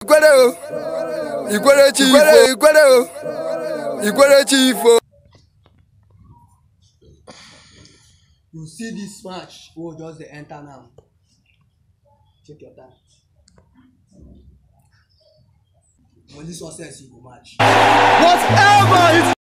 You see this match, oh, just the enter now. Take your time. Only success you go match. Whatever